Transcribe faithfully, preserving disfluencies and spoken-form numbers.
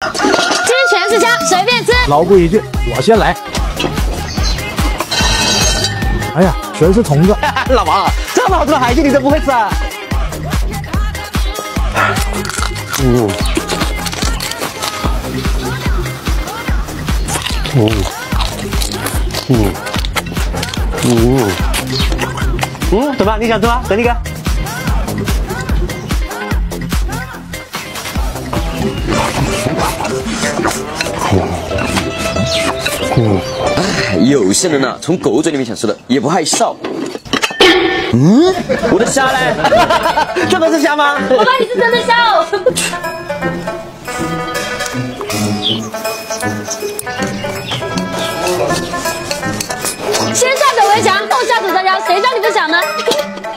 今天全是虾，随便吃。 老规矩，我先来。哎呀，全是虫子。 老王，这么好吃的海鲜你都不会吃啊？嗯。嗯。嗯。嗯。嗯，怎么？你想吃吗？给你个。 嗯，哎，有些人呢，从狗嘴里面想吃的也不害臊。嗯，我的虾嘞？ 这都是虾吗？ 我看你是真的虾哦。先下手为强，后下手为强，谁叫你不想呢？